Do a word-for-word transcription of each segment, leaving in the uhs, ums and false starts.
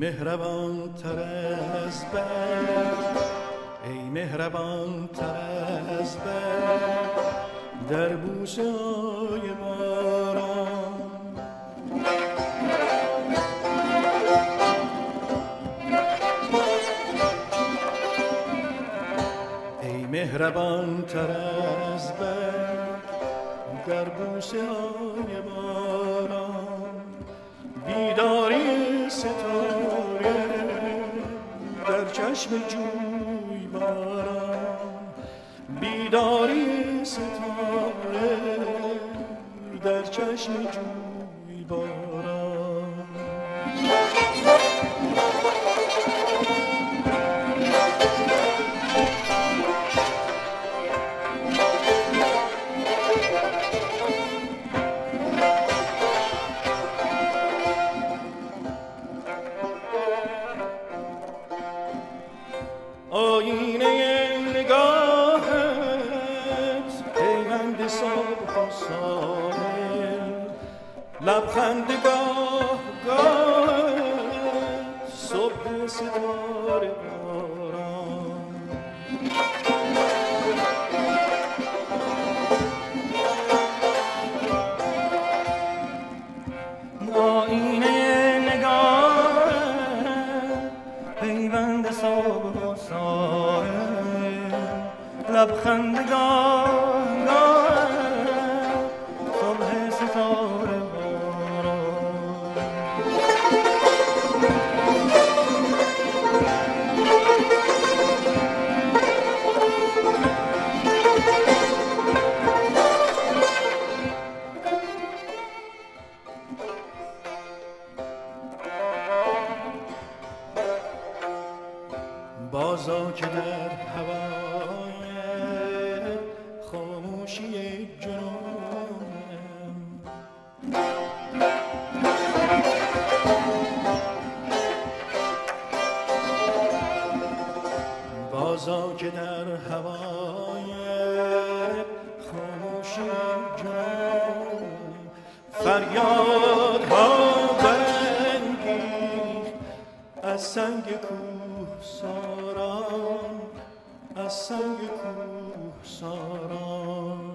مهربان تر از برق، ای مهربان تر از برق در بوسه های باران. ای مهربان تر از برق در بوسه های باران، بیداری ستاره در چشم جوی باران، بیداری ستاره در چشم جوی باران. آینه نگاهت پیوند صبح و ساحل، لبخند گاه گاهت صبح ستاره باران. آینه نگاهت پیوند صبح و ساحل، لبخند گاه گاه صبح ستاره باران. بازا که در هوای خاموشی جنونم، بازا که در هوای خاموشی جنونم، فریادها برانگیخت از سنگ کوه ساران، از سنگ کوه ساران.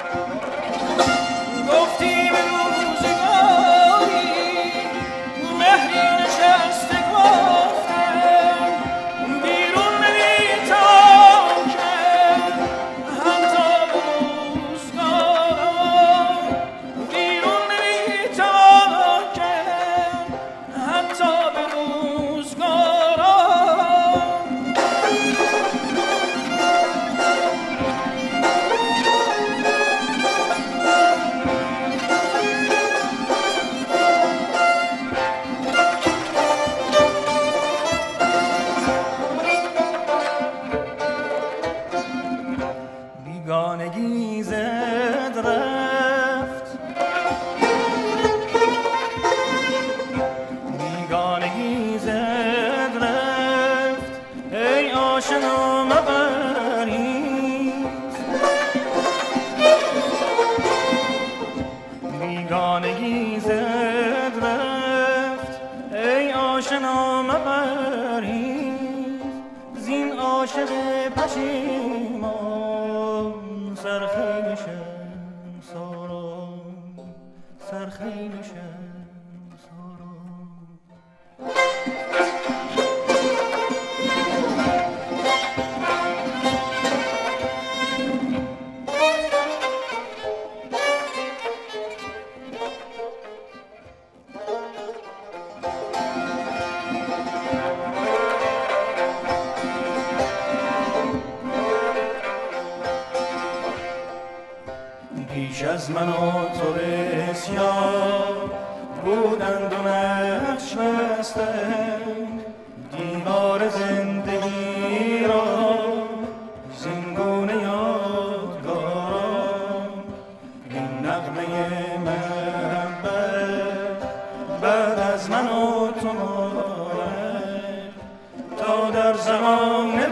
گفتی به روزگاری آشنا مپرهیز زین عاشق پشیمان سرخیل شمساران سرخیل شمساران پیش از من و تو بسیار بودند و نقش بستند دیوار زندگی را زینگونه یادگاران این نغمه محبت بعد از من و تو ماند تا در زمان